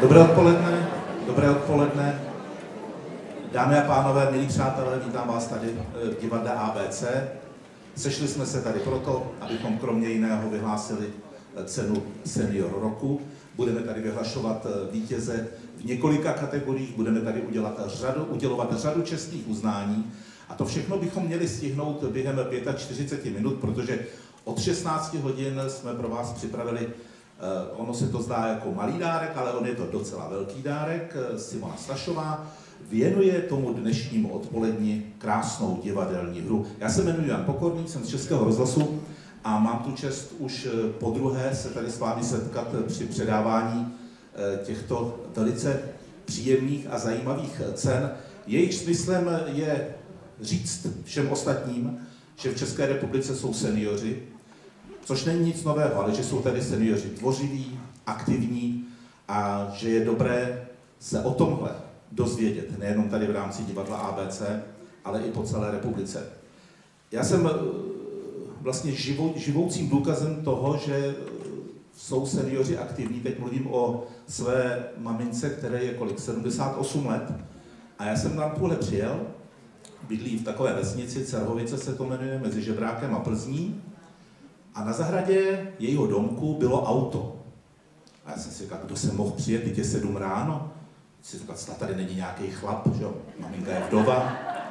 Dobré odpoledne. Dámy a pánové, milí přátelé, vítám vás tady v divadle ABC. Sešli jsme se tady proto, abychom kromě jiného vyhlásili cenu Senior roku. Budeme tady vyhlašovat vítěze v několika kategoriích, budeme tady udělovat řadu čestných uznání. A to všechno bychom měli stihnout během 45 minut, protože od 16 hodin jsme pro vás připravili, ono se to zdá jako malý dárek, ale on je to docela velký dárek. Simona Stašová věnuje tomu dnešnímu odpoledni krásnou divadelní hru. Já se jmenuji Jan Pokorný, jsem z Českého rozhlasu a mám tu čest už podruhé se tady s vámi setkat při předávání těchto velice příjemných a zajímavých cen. Jejich smyslem je říct všem ostatním, že v České republice jsou seniori, což není nic nového, ale že jsou tady seniori tvořiví, aktivní a že je dobré se o tomhle dozvědět, nejenom tady v rámci divadla ABC, ale i po celé republice. Já jsem vlastně živoucím důkazem toho, že jsou seniori aktivní. Teď mluvím o své mamince, které je 78 let. A já jsem tam tuhle přijel, bydlí v takové vesnici, Cerhovice se to jmenuje, mezi Žebrákem a Plzní. A na zahradě jejího domku bylo auto. A já jsem si říkal, kdo se mohl přijet, teď je 7 ráno. Si říkal, snad tady není nějaký chlap, že jo, maminka je vdova.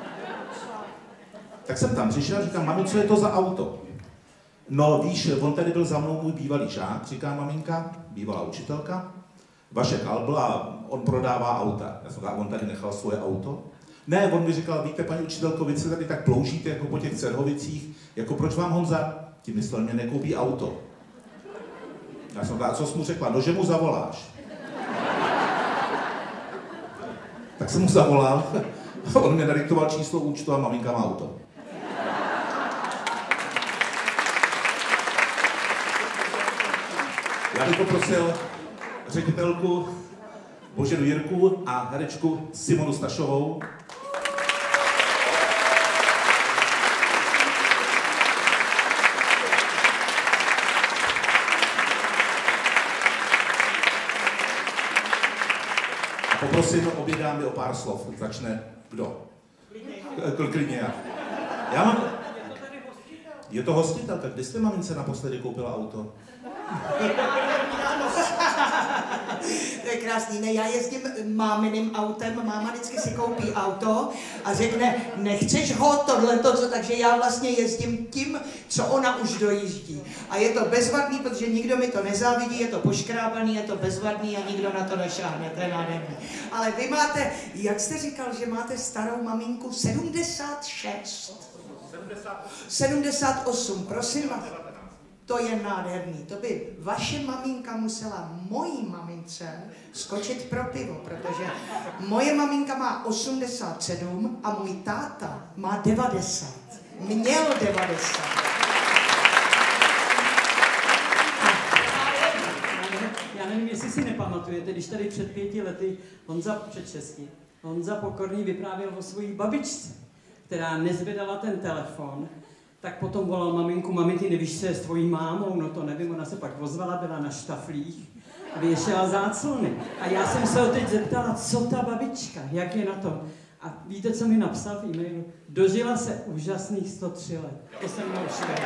Tak jsem tam přišel a říkám, mami, co je to za auto? No víš, on tady byl za mnou můj bývalý žák, říká maminka, bývalá učitelka. Vašek Albl a on prodává auta. Já jsem říkal, on tady nechal svoje auto? Ne, on mi říkal, víte, paní učitelko, vy se tady tak ploužíte jako po těch Cerhovicích, jako proč vám Honza, tím myslel, mě nekoupí auto. Já jsem říkal, a co jsi mu řekla? No, že mu zavoláš. Tak jsem mu zavolal, on mě nadiktoval číslo účtu a maminka má auto. Já bych poprosil ředitelku Boženu Jirku a herečku Simonu Stašovou. A poprosím obě dámy o pár slov. Začne kdo? Klidně já. Já mám... Je to hostitelka. Kdy jste mamince naposledy koupila auto? To je krásný, ne, já jezdím máminým autem, máma vždycky si koupí auto a řekne, nechceš ho, tohleto, takže já vlastně jezdím tím, co ona už dojíždí. A je to bezvadný, protože nikdo mi to nezávidí, je to poškrábaný, je to bezvadný a nikdo na to nešáhne, to je nádherný. Ale vy máte, jak jste říkal, že máte starou maminku 76? 78, prosím vás. To je nádherný. To by vaše maminka musela mojí mamince skočit pro pivo, protože moje maminka má 87 a můj táta má 90. Měl 90. Já nevím, jestli si nepamatujete, když tady před 5 lety, před 6, Honza Pokorný vyprávěl o svojí babičce, která nezvedala ten telefon. Tak potom volal maminku, mami, ty nevíš, co je s tvojí mámou? No to nevím, ona se pak ozvala, byla na štaflích, věšela záclony. A já jsem se ho teď zeptala, co ta babička, jak je na tom? A víte, co mi napsal v e-mailu? Dožila se úžasných 103 let. To jsem měl škoda.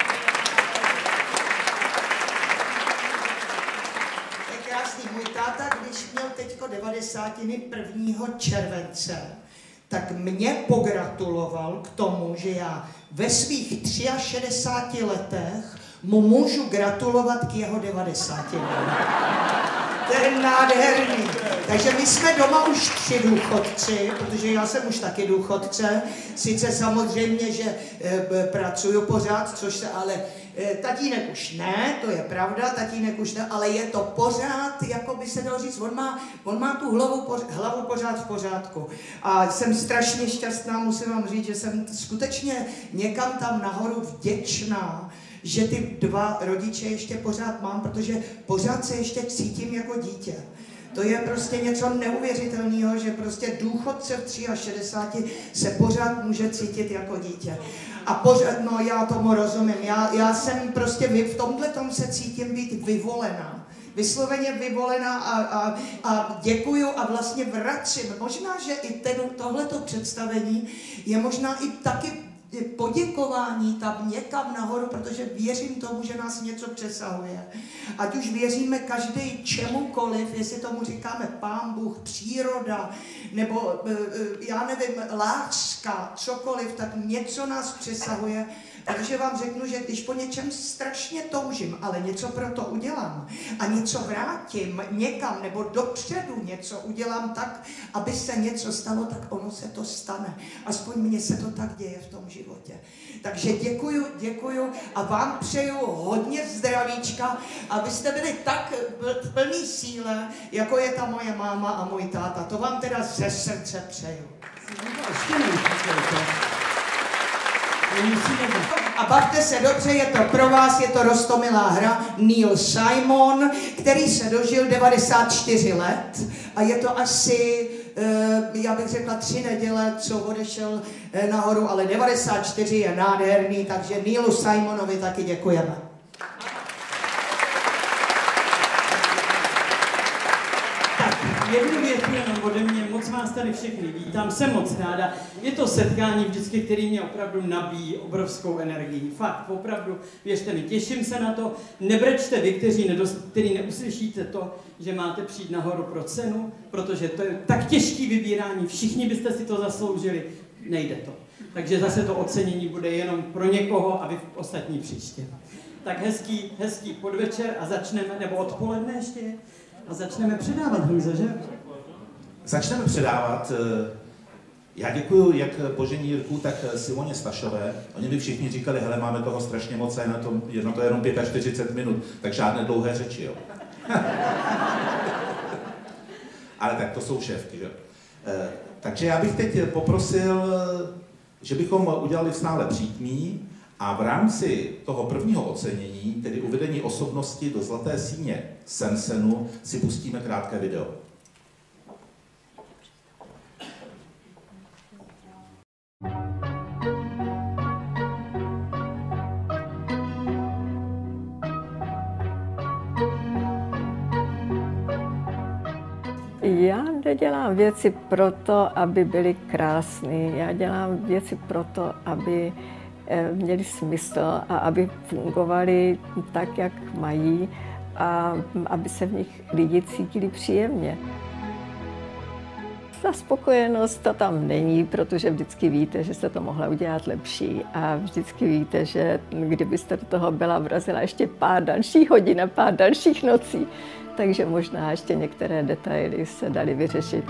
To je krásný. Můj táta, když měl teďko 90. 1. července, tak mě pogratuloval k tomu, že já ve svých 63 letech mu můžu gratulovat k jeho 90 letům. To je nádherný. Takže my jsme doma už 3 důchodci, protože já jsem už taky důchodce. Sice samozřejmě, že pracuju pořád, což se ale... Tatínek už ne, to je pravda, tatínek už ne, ale je to pořád, jako by se dalo říct, on má tu hlavu pořád v pořádku. A jsem strašně šťastná, musím vám říct, že jsem skutečně někam tam nahoru vděčná, že ty 2 rodiče ještě pořád mám, protože pořád se ještě cítím jako dítě. To je prostě něco neuvěřitelného, že prostě důchodce v 63 se pořád může cítit jako dítě. A pořád, no já tomu rozumím, já jsem prostě v tomhletom se cítím být vyvolená. vysloveně vyvolená a děkuju a vlastně vracím. Možná, že i tohleto představení je možná i taky poděkování tam někam nahoru, protože věřím tomu, že nás něco přesahuje. Ať už věříme každý čemukoliv, jestli tomu říkáme Pán Bůh, příroda, nebo já nevím, láska, cokoliv, tak něco nás přesahuje. Takže vám řeknu, že když po něčem strašně toužím, ale něco pro to udělám a něco vrátím někam nebo dopředu něco udělám tak, aby se něco stalo, tak ono se to stane. Aspoň mně se to tak děje v tom životě. Takže děkuju a vám přeju hodně zdravíčka, abyste byli tak v plný síle, jako je ta moje máma a můj táta. To vám teda ze srdce přeju. A bavte se dobře, je to pro vás, je to roztomilá hra. Neil Simon, který se dožil 94 let a je to asi, já bych řekla 3 neděle, co odešel nahoru, ale 94 je nádherný, takže Neilu Simonovi taky děkujeme. Jednu větu jenom ode mě, moc vás tady všechny vítám, jsem moc ráda. Je to setkání vždycky, který mě opravdu nabíjí obrovskou energii. Fakt, opravdu, věřte mi, těším se na to. Nebrečte vy, kteří neuslyšíte to, že máte přijít nahoru pro cenu, protože to je tak těžký vybírání, všichni byste si to zasloužili, nejde to. Takže zase to ocenění bude jenom pro někoho a vy ostatní příště. Tak hezký podvečer a začneme, nebo odpoledne ještě. A začneme předávat, Honzo, že? Začneme předávat. Já děkuju jak Božení Jirku, tak Simoně Stašové. Oni by všichni říkali, hele, máme toho strašně moc a je na to jenom 45 minut, tak žádné dlouhé řeči, jo. Ale tak to jsou šéfky, jo. Takže já bych teď poprosil, že bychom udělali stále přítmí a v rámci toho prvního ocenění, tedy uvedení osobnosti do zlaté síně Sensenu, si pustíme krátké video. Já nedělám věci proto, aby byly krásné. Já dělám věci proto, aby měly smysl a aby fungovaly tak, jak mají a aby se v nich lidi cítili příjemně. Ta spokojenost to tam není, protože vždycky víte, že jste to mohla udělat lepší a vždycky víte, že kdybyste do toho byla vrazila ještě pár dalších hodin a pár dalších nocí, takže možná ještě některé detaily se daly vyřešit.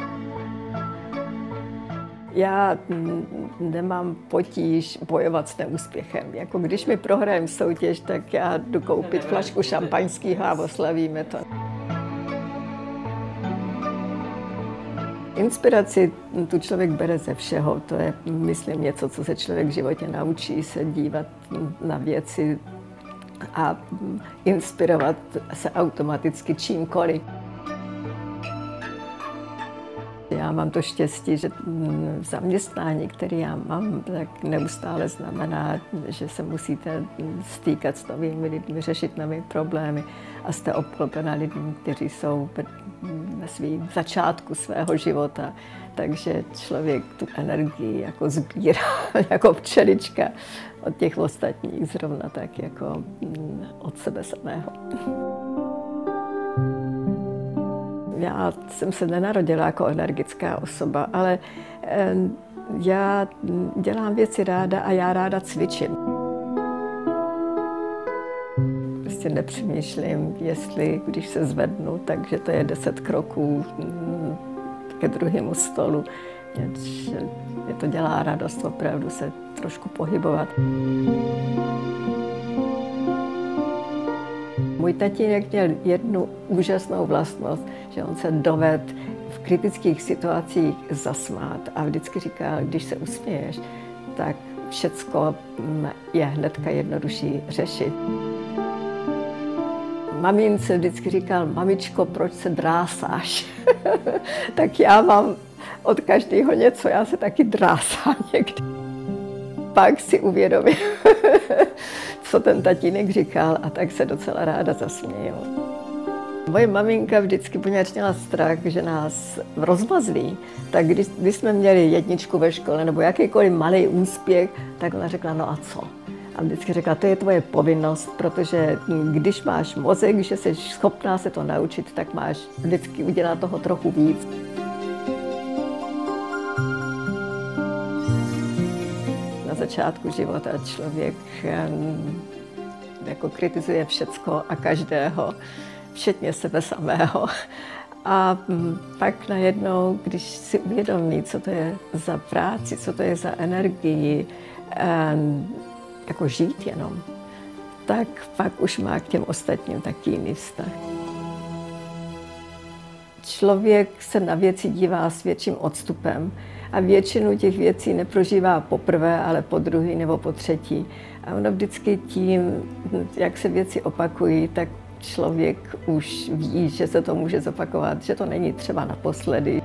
Já nemám potíž bojovat s neúspěchem. Jako když mi prohrajeme soutěž, tak já jdu koupit flašku šampaňského a oslavíme to. Inspiraci tu člověk bere ze všeho. To je, myslím, něco, co se člověk v životě naučí, se dívat na věci a inspirovat se automaticky čímkoliv. Já mám to štěstí, že zaměstnání, které já mám, tak neustále znamená, že se musíte stýkat s novými lidmi, řešit nové problémy a jste obklopena lidmi, kteří jsou na svém začátku svého života. Takže člověk tu energii jako sbírá jako včelička od těch ostatních, zrovna tak jako od sebe samého. Já jsem se nenarodila jako energická osoba, ale já dělám věci ráda a já ráda cvičím. Prostě nepřemýšlím, jestli když se zvednu, takže to je 10 kroků ke druhému stolu. Mě to dělá radost opravdu se trošku pohybovat. Můj tatínek měl jednu úžasnou vlastnost, že on se dovedl v kritických situacích zasmát a vždycky říkal, když se usměješ, tak všecko je hnedka jednodušší řešit. Mamince vždycky říkal, mamičko, proč se drásáš? Tak já mám od každého něco, já se taky drásám někdy. Pak si uvědomím, co ten tatínek říkal a tak se docela ráda zasměju. Moje maminka vždycky poněvadž měla strach, že nás rozmazlí, tak když jsme měli jedničku ve škole nebo jakýkoliv malý úspěch, tak ona řekla, no a co? A vždycky řekla, to je tvoje povinnost, protože když máš mozek, že jsi schopná se to naučit, tak máš vždycky udělat toho trochu víc. Na začátku života člověk jako kritizuje všecko a každého, včetně sebe samého. A pak najednou, když si uvědomí, co to je za práci, co to je za energii, jako žít jenom, tak pak už má k těm ostatním taky jiný vztah. Člověk se na věci dívá s větším odstupem a většinu těch věcí neprožívá poprvé, ale po druhý nebo po třetí. A ono vždycky tím, jak se věci opakují, tak člověk už ví, že se to může zopakovat, že to není třeba naposledy.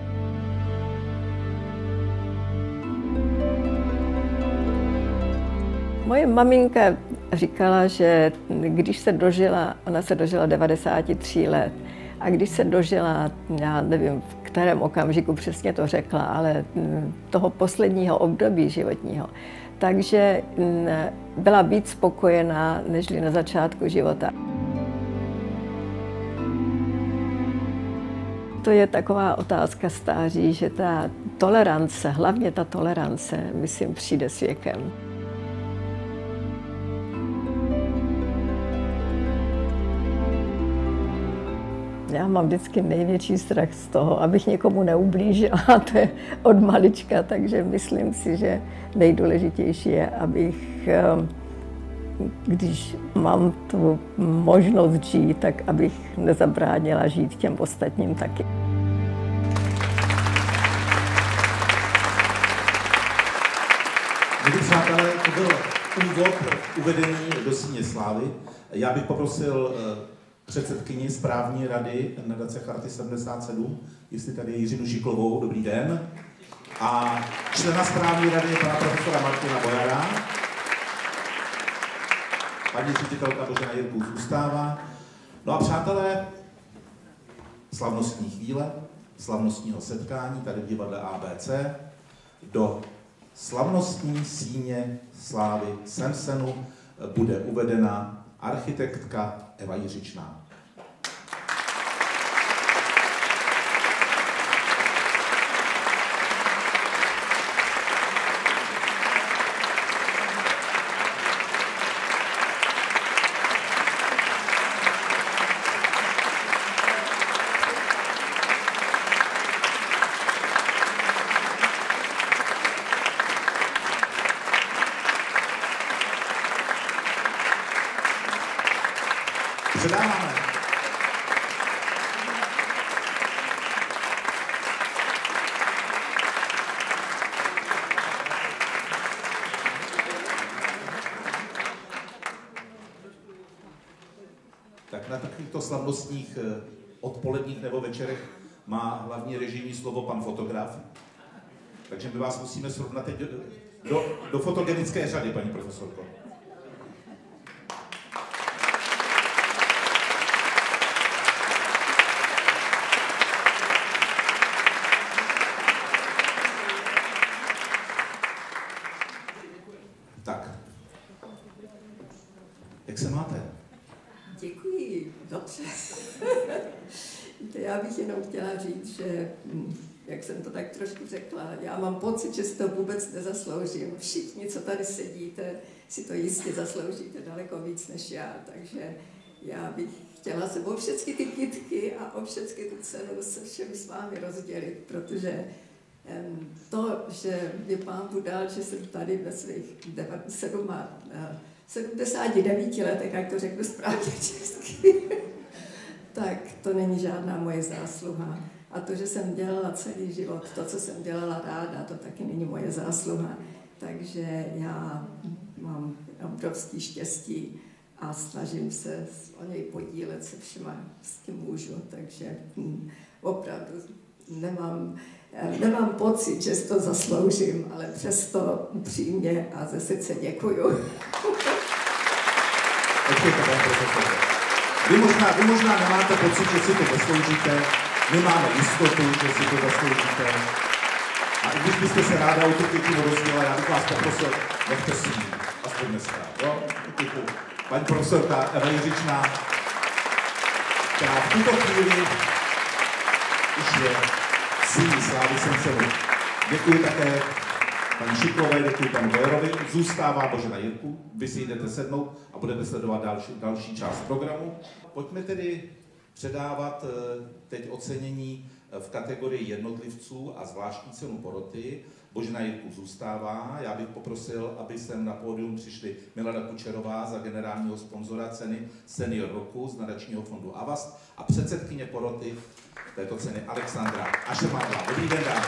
Moje maminka říkala, že když se dožila, ona se dožila 93 let, a když se dožila, já nevím, v kterém okamžiku přesně to řekla, ale toho posledního období životního, takže byla víc spokojená, nežli na začátku života. To je taková otázka stáří, že ta tolerance, hlavně ta tolerance, myslím, přijde s věkem. Já mám vždycky největší strach z toho, abych někomu neublížila, to je od malička, takže myslím si, že nejdůležitější je, abych, když mám tu možnost žít, tak abych nezabránila žít těm ostatním taky. Milí přátelé, to byl úvod uvedení do Síně slávy. Já bych poprosil předsedkyni správní rady nadace Charty 77, jestli tady je Jiřinu Šiklovou, dobrý den, a člena správní rady pana profesora Martina Bojara. Paní ředitelka Božena Jirků zůstává. No a přátelé, slavnostní chvíle, slavnostního setkání tady v divadle ABC, do slavnostní síně slávy Semsenu bude uvedena architektka Eva Jiřičná. Předáváme. Tak na takovýchto slavnostních odpoledních nebo večerech má hlavní režijní slovo pan fotograf. Takže my vás musíme srovnat teď do fotogenické řady, paní profesorko. Tak, jak se máte? Děkuji, dobře. Já bych jenom chtěla říct, že, jak jsem to tak trošku řekla, já mám pocit, že si to vůbec nezasloužím. Všichni, co tady sedíte, si to jistě zasloužíte daleko víc než já, takže já bych chtěla se o všechny ty kytky a o všechny tu cenu se všemi s vámi rozdělit, protože to, že mě Pán Bůh dal, že jsem tady ve svých 79 letech, jak to řeknu správně česky, tak to není žádná moje zásluha. A to, že jsem dělala celý život, to, co jsem dělala ráda, to taky není moje zásluha. Takže já mám obrovský štěstí a snažím se o něj podílet se všema, s tím můžu. Takže opravdu nemám pocit, že si to zasloužím, ale přesto upřímně a ze srdce děkuju. Vy možná nemáte pocit, že si to zasloužíte, my máme jistotu, že si to zasloužíte. A i když byste se ráda o tu květinu rozdělila, já bych vás poprosil, nechte si ji, aspoň dneska, jo? Paní profesorka Eva Jiřičná, která v tuto chvíli už je síní slávy Sencenu. Děkuji také paní Šiklové, děkuji panu Bojerovi. Zůstává Božena Jirku, vy si jdete sednout a budete sledovat další část programu. Pojďme tedy předávat teď ocenění v kategorii jednotlivců a zvláštní cenu poroty. Božena Jirku zůstává. Já bych poprosil, aby sem na pódium přišli Milada Kučerová za generálního sponzora ceny Senior roku z nadačního fondu Avast a předsedkyně poroty této ceny Alexandra Ašermátová. Dobrý den, dámy.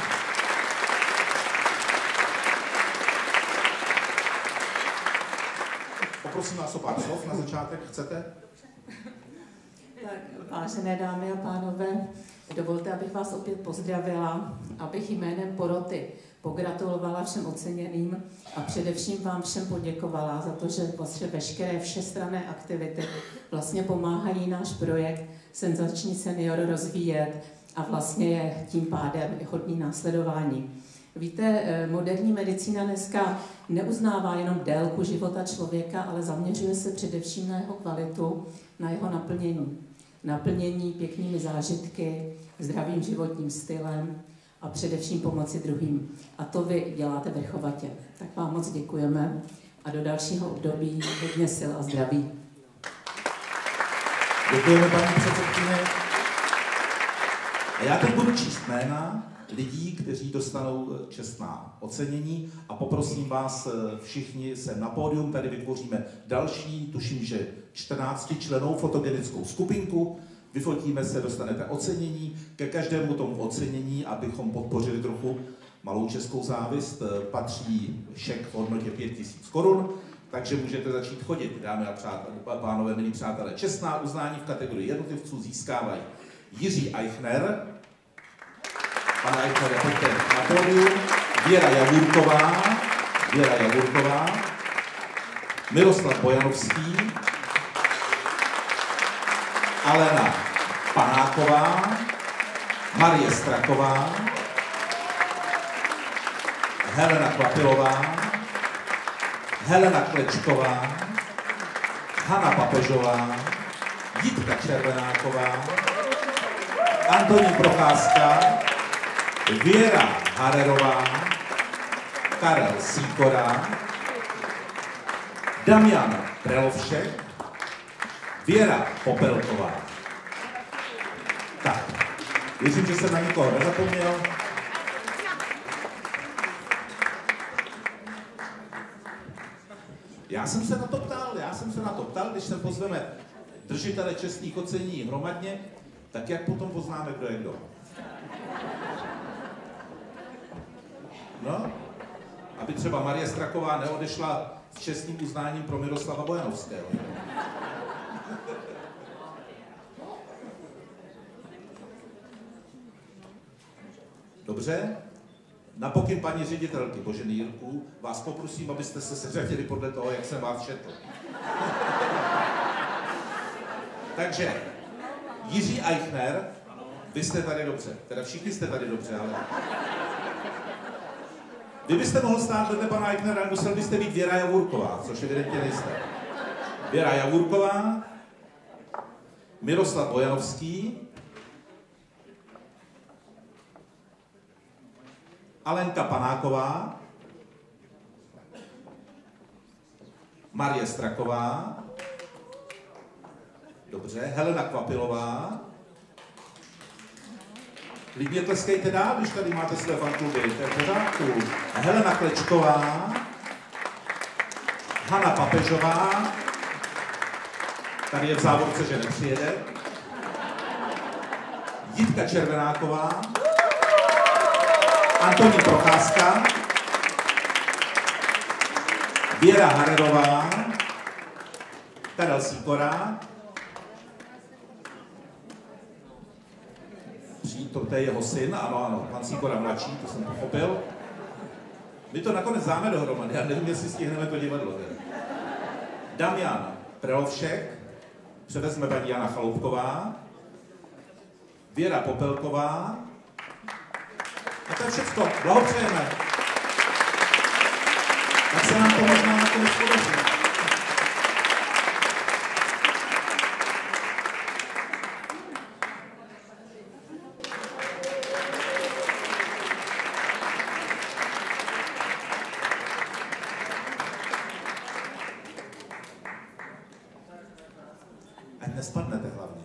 Poprosím vás o pár slov na začátek. Chcete? Tak, vážené dámy a pánové, dovolte, abych vás opět pozdravila, abych jménem poroty pogratulovala všem oceněným a především vám všem poděkovala za to, že vaše veškeré všestranné aktivity vlastně pomáhají náš projekt Senzační senior rozvíjet a vlastně je tím pádem hodný následování. Víte, moderní medicína dneska neuznává jenom délku života člověka, ale zaměřuje se především na jeho kvalitu, na jeho naplnění. Naplnění pěknými zážitky, zdravým životním stylem a především pomoci druhým. A to vy děláte vrchovatě. Tak vám moc děkujeme a do dalšího období hodně sil a zdraví. Děkujeme, paní předsedkyně. A já teď budu číst jména lidí, kteří dostanou čestná ocenění a poprosím vás všichni sem na pódium, tady vytvoříme další, tuším, že 14člennou fotogenickou skupinku, vyfotíme se, dostanete ocenění, ke každému tomu ocenění, abychom podpořili trochu malou českou závist, patří šek v hodnotě 5000 korun, takže můžete začít chodit, dámy a pánové, milí přátelé. Čestná uznání v kategorii jednotlivců získávají Jiří Eichner, pana Eichnera, pojďte na pódium, Věra Javurková, Miroslav Bojanovský, Alena Panáková, Marie Straková, Helena Kvapilová, Helena Klečková, Hana Papežová, Jitka Červenáková, Antonín Procházka, Věra Harerová, Karel Sýkora, Damian Prelovšek, Věra Popelková. Tak, věřím, že jsem na nikoho nezapomněl. Já jsem se na to ptal, když se pozveme držitele čestných ocenění hromadně, tak jak potom poznáme, kdo je kdo? No, aby třeba Marie Straková neodešla s čestným uznáním pro Miroslava Bojanovského. Dobře? Na pokyn paní ředitelky Boženy Jirku vás poprosím, abyste se seřadili podle toho, jak jsem vás četl. Takže Jiří Eichner, vy jste tady dobře, teda všichni jste tady dobře, ale... Vy byste mohl stát vedle pana Eichnera, musel byste být Věra Javurková, což evidentně nejste. Věra Javurková, Miroslav Bojanovský, Alenka Panáková, Marie Straková, dobře, Helena Kvapilová. Lidně tleskejte dál, když tady máte své fankluby, to je v pořádku. Helena Klečková, Hana Papežová, tady je v závorce, že nepřijede, Jitka Červenáková, Antonín Procházka, Věra Harerová, Karel Sýkora, to je jeho syn, ano, pan Sýkora mladší, to jsem pochopil. My to nakonec dáme dohromady, já nevím, jestli stihneme to divadlo. Damian Prelovšek, převezme paní Jana Chaloupková, Věra Popelková. A to je všechno. Blahopřejeme. Tak se nám to možná nakonec podaří. Ať nespadnete hlavně.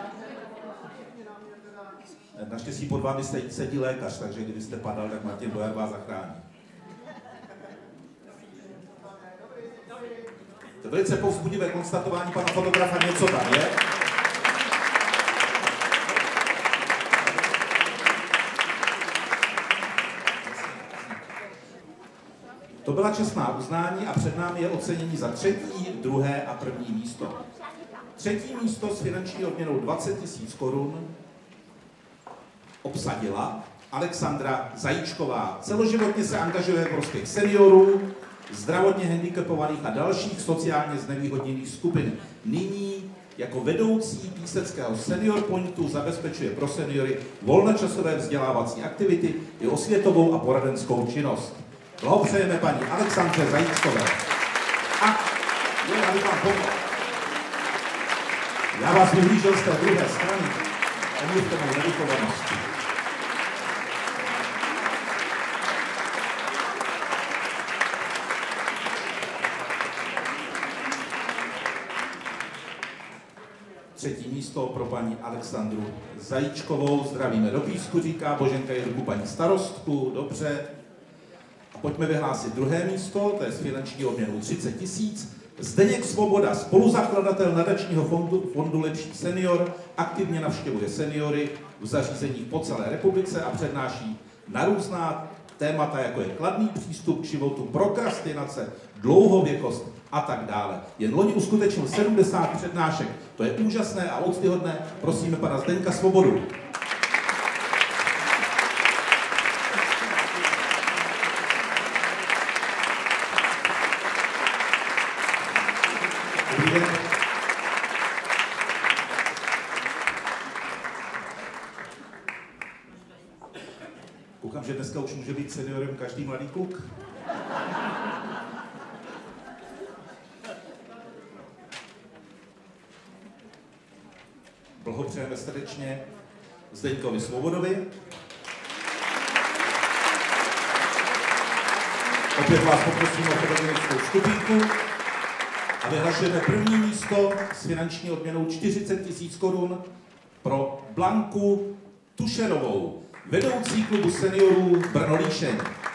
Naštěstí pod vámi sedí lékař, takže kdybyste padal, tak Martin Bojar vás zachrání. To je velice povzbudivé konstatování pana fotografa, něco tam je. To byla čestná uznání a před námi je ocenění za 3., 2. a 1. místo. 3. místo s finanční odměnou 20 000 korun obsadila Alexandra Zajíčková. Celoživotně se angažuje v prospěch seniorů, zdravotně handicapovaných a dalších sociálně znevýhodněných skupin. Nyní jako vedoucí píseckého Senior Pointu zabezpečuje pro seniory volnočasové vzdělávací aktivity i osvětovou a poradenskou činnost. Blahopřejeme paní Alexandře Zajíčkové. A abych vám pomohl. Já vás vyhlížel z té druhé strany. Omluvte mou nevychovanosti. Třetí místo pro paní Alexandru Zajíčkovou. Zdravíme do Písku, říká Boženka Jirku paní starostku. Dobře. A pojďme vyhlásit 2. místo, to je s finanční odměnou 30 000. Zdeněk Svoboda, spoluzakladatel nadačního fondu Lepší senior, aktivně navštěvuje seniory v zařízeních po celé republice a přednáší na různá témata, jako je kladný přístup k životu, prokrastinace, dlouhověkost a tak dále. Jen loni uskutečnil 70 přednášek. To je úžasné a úctyhodné. Prosíme pana Zdeňka Svobodu. Koukám, že dneska už může být seniorem každý mladý kluk. Blahopřejeme srdečně Zdeňkovi Svobodovi. Opět vás poprosím o pedagogickou skupinku a vyhlašujeme 1. místo s finanční odměnou 40 000 korun pro Blanku Tušerovou, vedoucí klubu seniorů Brno-Líšeň.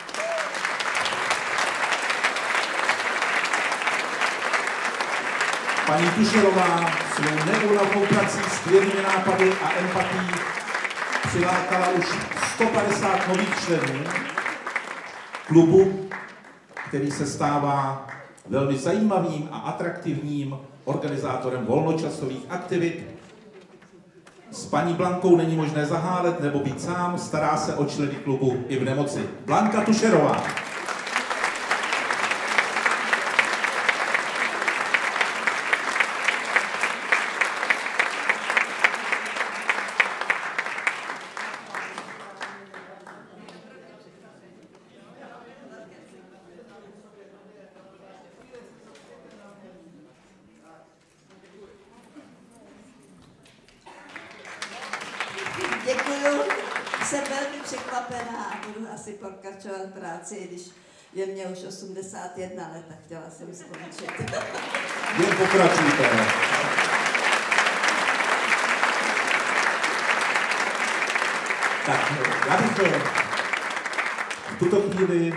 Paní Tušerová svou neúnavnou prací, skvělými nápady a empatií přilákala už 150 nových členů klubu, který se stává velmi zajímavým a atraktivním organizátorem volnočasových aktivit. S paní Blankou není možné zahálet nebo být sám, stará se o členy klubu i v nemoci. Blanka Tušerová. Děkuju, jsem velmi překvapená a budu asi pokračovat práci, i když je mě už 81 let, tak chtěla jsem skončit. Jen pokračujte. Tak, já bych v tuto chvíli...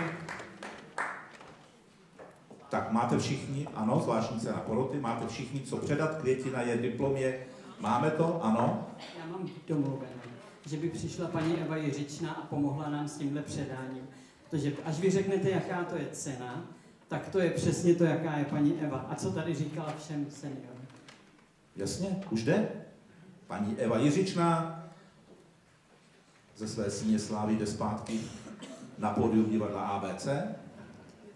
Tak, máte všichni, ano, zvláštní cena poroty, máte všichni co předat, květina je, diplom je, máme to, ano? Já mám domluvené, že by přišla paní Eva Jiřičná a pomohla nám s tímhle předáním. Protože až vy řeknete, jaká to je cena, tak to je přesně to, jaká je paní Eva. A co tady říkala všem seniorům. Jasně, už jde. Paní Eva Jiřičná ze své síně slávy jde zpátky na pódium divadla ABC.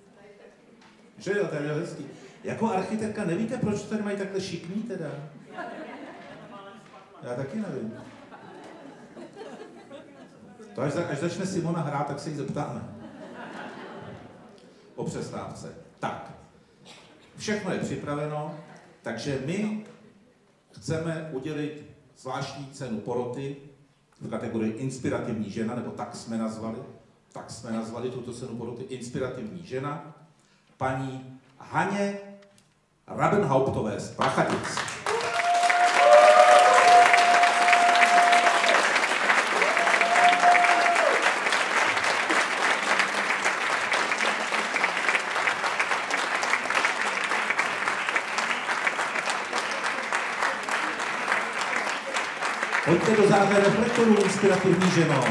Že jo, to je hezký. Jako architektka nevíte, proč tady mají takhle šikmý teda? Já taky nevím. To až začne Simona hrát, tak se jí zeptáme. O přestávce. Tak, všechno je připraveno, takže my chceme udělit zvláštní cenu poroty v kategorii Inspirativní žena, nebo tak jsme nazvali tuto cenu poroty Inspirativní žena, paní Haně Rabenhauptové z Prachatic. Pojďte do záře reflektorů, Inspirativní ženo.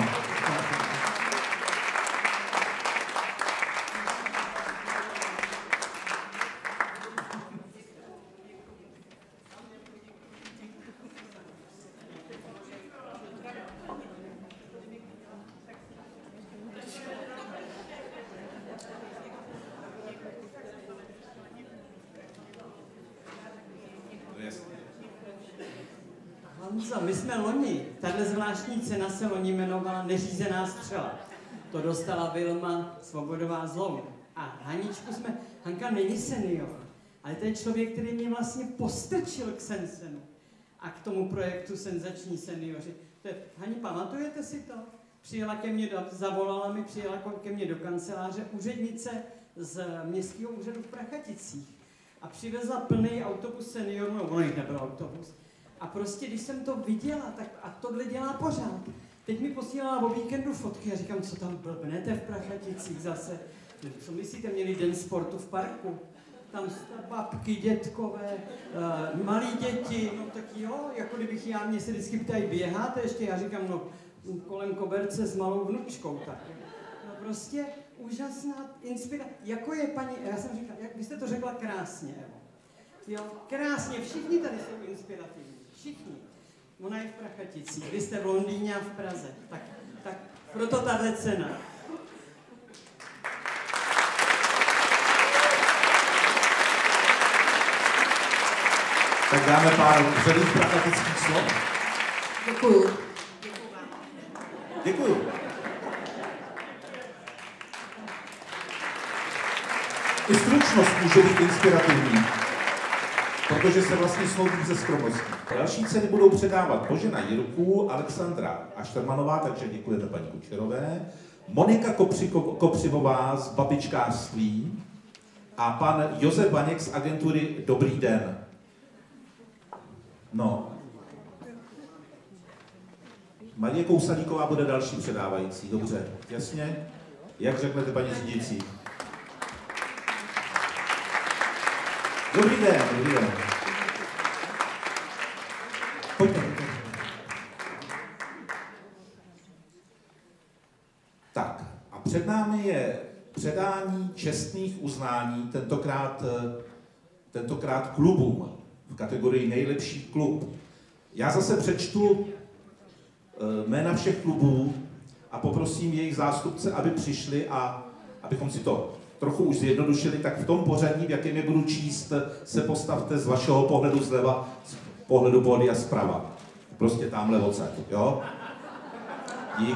Honzo, my jsme loni, tahle zvláštní cena se loni jmenovala Neřízená střela. To dostala Vilma Svobodová z Loun. A Hanka není senior, ale to je člověk, který mě vlastně postrčil k Sensenu a k tomu projektu Senzační seniori. Hani, pamatujete si to? Přijela ke mně, zavolala mi, přijela ke mně do kanceláře úřednice z městského úřadu v Prachaticích a přivezla plný autobus seniorů, no ono jich nebyl autobus. A prostě, když jsem to viděla, tak a tohle dělá pořád. Teď mi posílala o víkendu fotky a říkám, co tam blbnete v Prachaticích zase. Co myslíte, měli den sportu v parku? Tam babky, dětkové, malí děti, no tak jo, jako kdybych mě se vždycky ptají, běháte ještě? Já říkám, no kolem koberce s malou vnučkou, tak. No prostě úžasná inspirace. Jako je paní, já jsem říkal, jak byste to řekla krásně, Evo. Jo, krásně, všichni tady jsou inspirativní, všichni. Ona je v Prachaticích, vy jste v Londýně a v Praze, tak proto tahle cena. Tak dáme pár předních prachatických slov. Děkuju. Děkuju. I stručnost může být inspirativní, protože se vlastně snoubí ze skromností. Další ceny budou předávat Božena Jirků, Alexandra Aštermanová, takže děkujeme paní Kučerové, Monika Kopřivová z babičkářství a pan Josef Vaněk z agentury Dobrý den. No. Marie Kousalíková bude další předávající. Dobře, jasně? Jak řeknete, paní řídící? Dobrý den, dobrý den. Pojďte. Tak, a před námi je předání čestných uznání, tentokrát klubům v kategorii nejlepší klub. Já zase přečtu jména všech klubů a poprosím jejich zástupce, aby přišli a abychom si to trochu už zjednodušili, tak v tom pořadí, v jakém je budu číst, se postavte z vašeho pohledu zleva, z pohledu pódia zprava. Prostě tamhle odsaď, jo? Dík.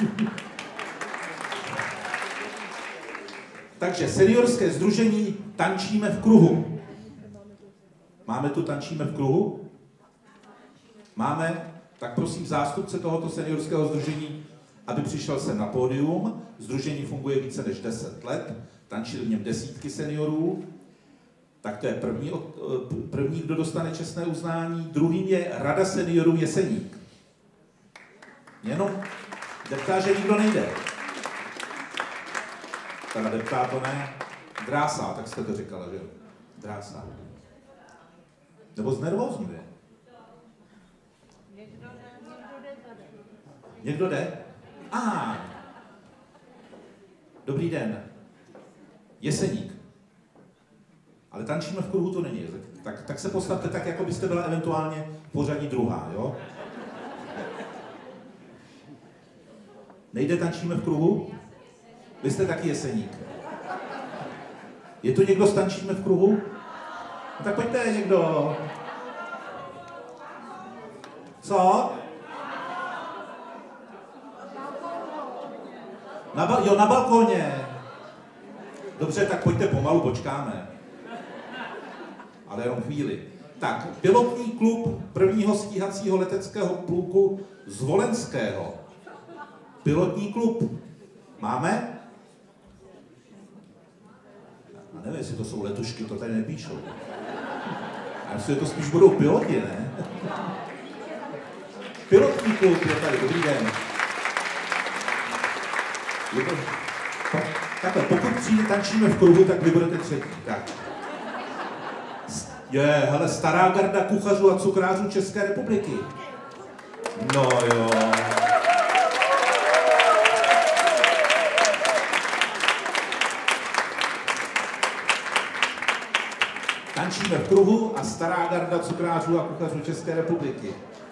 Takže seniorské sdružení Tančíme v kruhu. Máme tu Tančíme v kruhu? Máme? Tak prosím zástupce tohoto seniorského sdružení, aby přišel sem na pódium. Sdružení funguje více než 10 let, tančili v něm desítky seniorů. Tak to je první, kdo dostane čestné uznání. Druhým je Rada seniorů Jeseník. Jenom deptá, že nikdo nejde. Teda deptá to ne. Drásá, tak jste to říkala, že jo? Drásá. Nebo znervózňuje. Někdo jde? Aha. Dobrý den. Jeseník. Ale Tančíme v kruhu to není. Tak se postavte tak, jako byste byla eventuálně pořadí druhá, jo? Nejde Tančíme v kruhu? Vy jste taky Jeseník. Je tu někdo s Tančíme v kruhu? No tak pojďte někdo. Co? Na balkoně. Dobře, tak pojďte pomalu, počkáme. Ale jenom chvíli. Tak, pilotní klub prvního stíhacího leteckého pluku z Volenského. Pilotní klub. Máme? Já nevím, jestli to jsou letušky, to tady nepíšou. A jestli to spíš budou piloti, ne? Pilotní klub je tady, dobrý den. Takhle, pokud tančíme v kruhu, tak vy budete třetí. Tak. Hele, stará garda kuchařů a cukrářů České republiky. No jo. Tančíme v kruhu a stará garda cukrářů a kuchařů České republiky.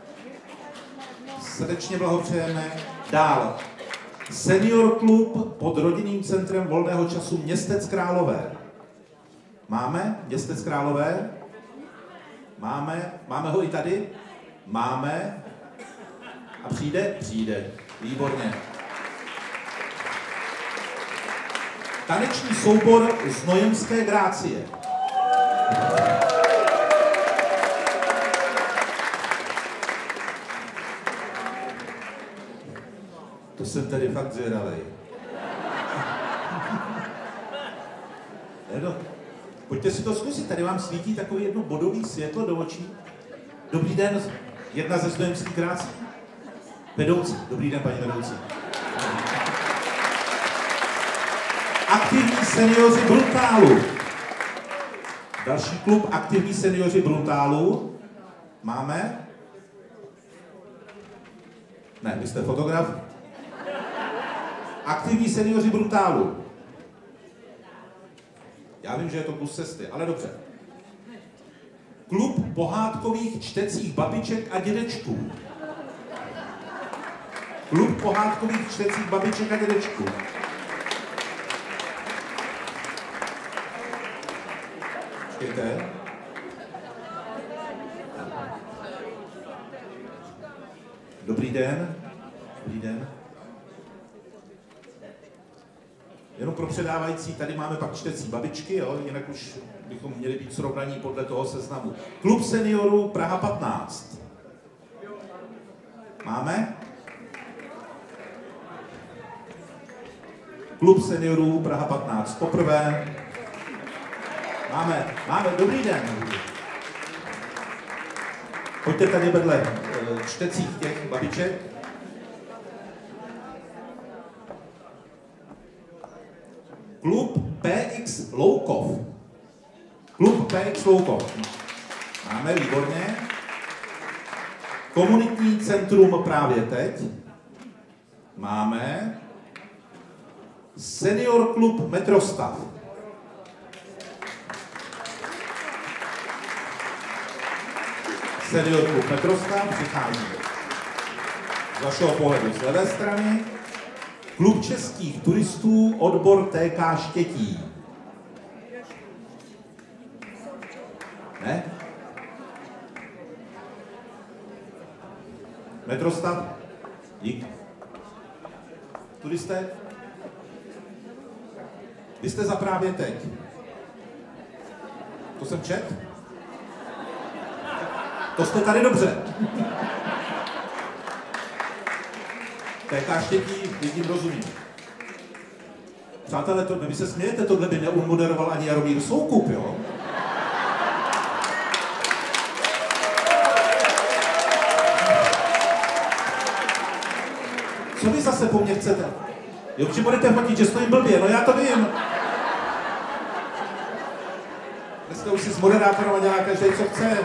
Srdečně blahopřejeme. Dál. Senior klub pod rodinným centrem volného času Městec Králové. Máme Městec Králové? Máme ho i tady? Máme. A přijde? Přijde. Výborně. Taneční soubor z Nojemské Grácie. To jsem tady fakt zvědavej. Pojďte si to zkusit, tady vám svítí takový jedno bodový světlo do očí. Dobrý den, jedna ze Znojemských Grácí. Vedoucí, dobrý den, paní vedoucí. Aktivní seniori Bruntálu. Další klub Aktivní seniori Bruntálu. Máme? Ne, vy jste fotograf. Aktivní seniori Bruntálu. Já vím, že je to kus cesty, ale dobře. Klub pohádkových čtecích babiček a dědečků. Klub pohádkových čtecích babiček a dědečků. Počkejte. Dobrý den. Dobrý den. Jenom pro předávající, tady máme pak čtecí babičky, jo? Jinak už bychom měli být srovnaní podle toho seznamu. Klub seniorů Praha 15. Máme? Klub seniorů Praha 15. Poprvé. Máme. Dobrý den. Pojďte tady vedle čtecích těch babiček. Klub PX Loukov. Klub PX Loukov. Máme, výborně. Komunitní centrum Právě teď. Máme. Senior klub Metrostav. Senior klub Metrostav přichází z vašeho pohledu z levé strany. Klub českých turistů, odbor TK Štětí. Ne? Metrostav? Dík. Turisté? Vy jste za Právě teď. To jsem čet? To jste tady dobře. TK Štětí, lidím rozumím. Přátelé, vy se smějete, tohle by neumoderoval ani Jaromír Soukup, jo? Co vy zase po mně chcete? Jo, že budete fotit, že stojím blbě, no já to vím. Dneska už si s moderátorem dělá každý, co chce.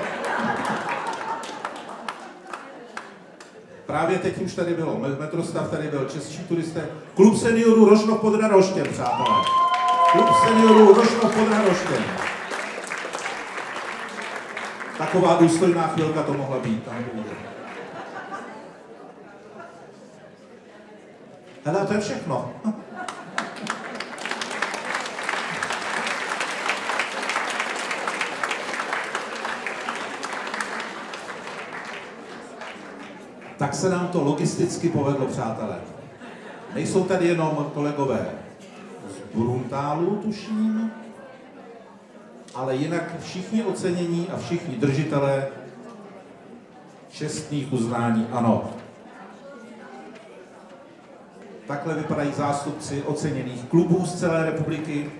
Právě teď už tady bylo, Metrostav tady byl, čeští turisté. Klub seniorů Rožnov pod Radoštěm, přátelé. Klub seniorů Rožnov pod Radoštěm. Taková důstojná chvilka to mohla být. Tam bude. Hele, to je všechno. Tak se nám to logisticky povedlo, přátelé. Nejsou tady jenom kolegové z Bruntálu, tuším, ale jinak všichni ocenění a všichni držitelé čestných uznání, ano. Takhle vypadají zástupci oceněných klubů z celé republiky.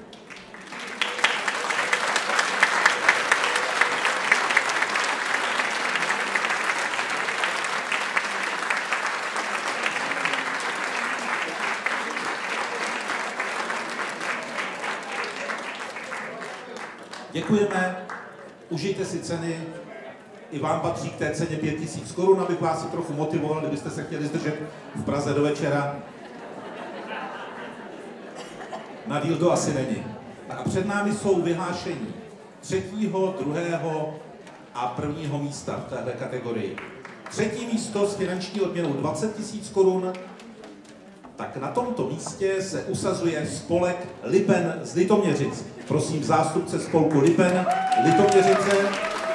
Děkujeme, užijte si ceny, i vám patří k té ceně 5 000 korun, abych vás trochu motivoval, kdybyste se chtěli zdržet v Praze do večera. Na díl to asi není. A před námi jsou vyhlášení 3., 2. a 1. místa v této kategorii. 3. místo s finanční odměnou 20 000 korun, tak na tomto místě se usazuje spolek Lipen z Litoměřic. Prosím zástupce spolku Lipen Litoměřice.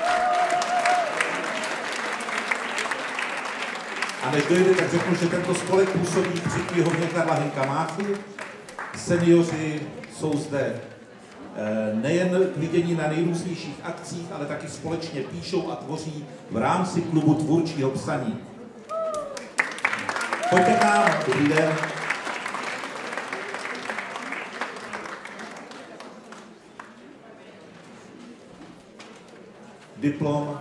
A než dojde, tak řeknu, že tento spolek působí při knihovně Karla Hynka Máchy. Seniori jsou zde nejen k vidění na nejrůznějších akcích, ale taky společně píšou a tvoří v rámci klubu tvůrčího psaní. Pojďte k nám, dobrý den. Diplom,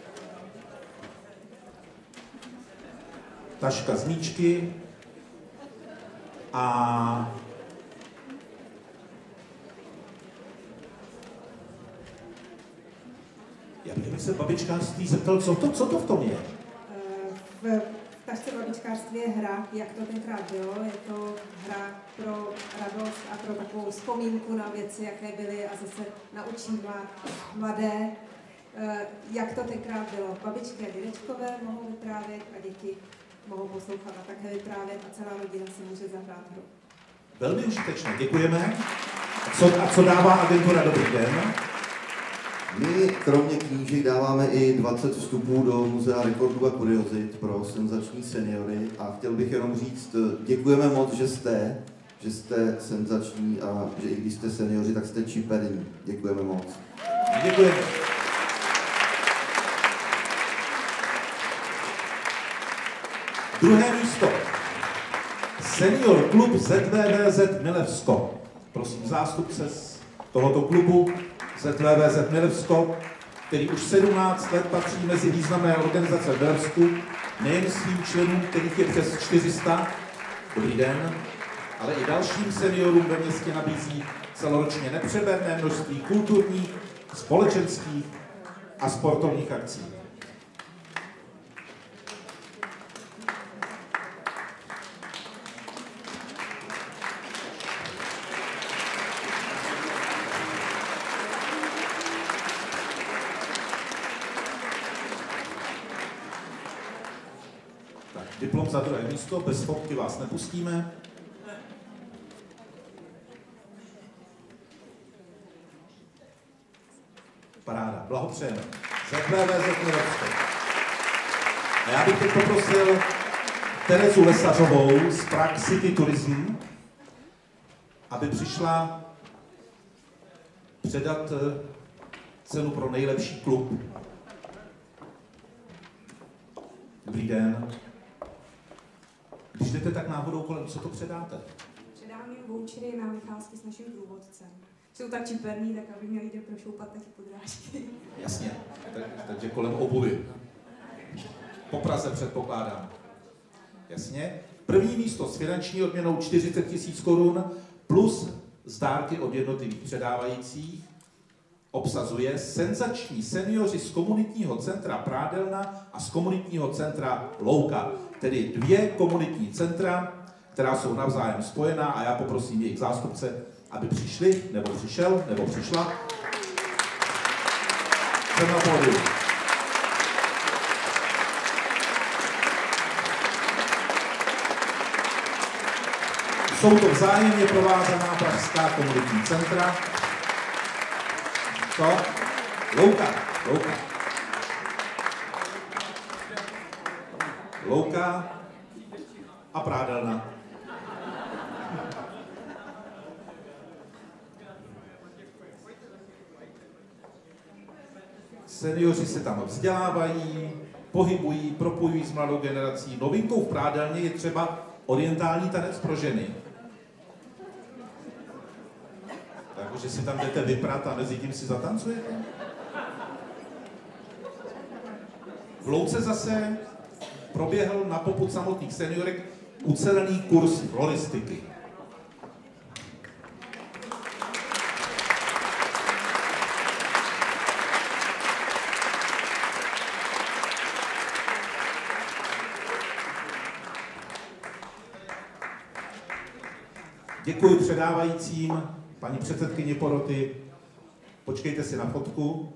taška z míčky a já bych se babičkářství zeptal, co to v tom je? V tašce babičkářství je hra, jak to tenkrát bylo. Je to hra pro radost a pro takovou vzpomínku na věci, jaké byly a zase naučí mladé, jak to tenkrát bylo. Babičky a dědečkové mohou vyprávět a děti mohou poslouchat a také vyprávět a celá rodina si může zahrát hru. Velmi užitečné, děkujeme. A co dává agentura Dobrý den? My kromě knížek dáváme i 20 vstupů do Muzea rekordů a kuriozit pro senzační seniory a chtěl bych jenom říct, děkujeme moc, že jste senzační a že i když jste seniori, tak jste čiperní. Děkujeme moc. Děkujeme. Druhé místo. Senior klub ZVVZ Milevsko. Prosím zástupce z tohoto klubu ZVVZ Milevsko, který už 17 let patří mezi významné organizace v Milevsku, nejen svým členům, kterých je přes 400, dobrý den, ale i dalším seniorům ve městě nabízí celoročně nepřeberné množství kulturních, společenských a sportovních akcí. Diplom za druhé místo, bez fotky vás nepustíme. Paráda, blahopřejeme. ZVVZ Milevsko. A já bych teď poprosil Terezu Lesařovou z Prague City Tourism, aby přišla předat cenu pro nejlepší klub. Dobrý den. Když jdete tak náhodou kolem, co to předáte? Předám jim vouchery na vycházky s naším průvodcem. Jsou tak čiperní, tak aby měli jde prošoupat taky podrážky. Jasně, takže kolem obuvy. Po Praze předpokládám. Jasně. První místo s finanční odměnou 40 000 korun plus zdárky od jednotlivých předávajících obsazuje senzační seniori z komunitního centra Prádelna a z komunitního centra Louka. Tedy 2 komunitní centra, která jsou navzájem spojená a já poprosím jejich zástupce, aby přišli, nebo přišel, nebo přišla. Jsem na pódiu. Jsou to vzájemně provázaná pražská komunitní centra. Co? Louka. louka a prádelna. Seniori se tam vzdělávají, pohybují, propojují s mladou generací. Novinkou v prádelně je třeba orientální tanec pro ženy. Takže si tam jdete vyprat a mezi tím si zatancujete. V louce zase proběhl na popud samotných seniorek ucelený kurz floristiky. Děkuji předávajícím, paní předsedkyni poroty. Počkejte si na fotku.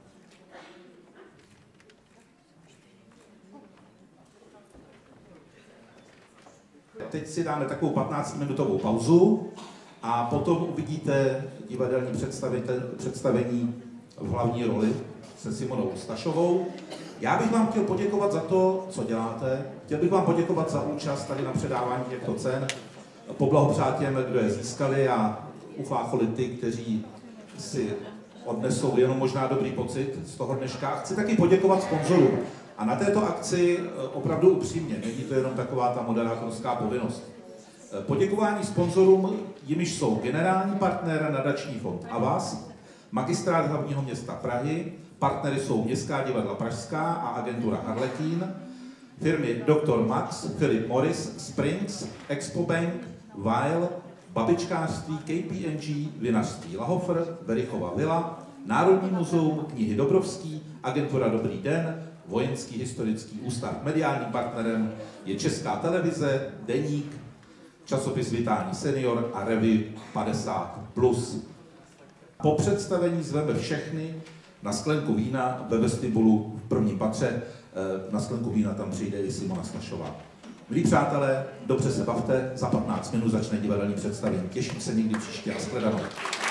Teď si dáme takovou 15-minutovou pauzu a potom uvidíte divadelní představení v hlavní roli se Simonou Stašovou. Já bych vám chtěl poděkovat za to, co děláte. Chtěl bych vám poděkovat za účast tady na předávání těchto cen. Poblahopřát těm, kdo je získali a uchlácholi ty, kteří si odnesou jenom možná dobrý pocit z toho dneška. Chci taky poděkovat sponzorům. A na této akci opravdu upřímně, není to jenom taková ta moderátorská povinnost. Poděkování sponzorům, jimiž jsou generální partner Nadační fond Avas, Magistrát hlavního města Prahy, partnery jsou Městská divadla Pražská a agentura Harletín, firmy Dr. Max, Philip Morris, Springs, Expo Bank, Weil, Babičkářství, KPMG, Vinařství Lahofer, Verichova Vila, Národní muzeum, knihy Dobrovský, agentura Dobrý den, Vojenský historický ústav. Mediálním partnerem je Česká televize, Deník, časopis Vitální senior a revue 50+. Po představení zveme všechny na sklenku vína ve vestibulu v prvním patře. Na sklenku vína tam přijde i Simona Stašová. Milí přátelé, dobře se bavte, za 15 minut začne divadelní představení. Těším se někdy příště a shledanou.